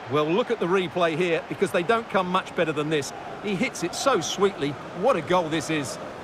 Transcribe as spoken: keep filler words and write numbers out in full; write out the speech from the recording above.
Well, look at the replay here, because they don't come much better than this. He hits it so sweetly. What a goal this is.